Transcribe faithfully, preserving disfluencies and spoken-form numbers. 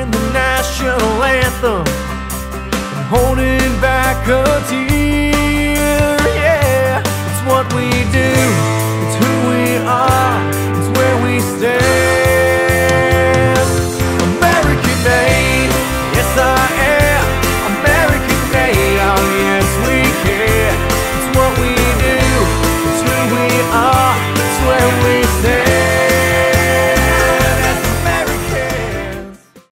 singing the national anthem and holding back a tear.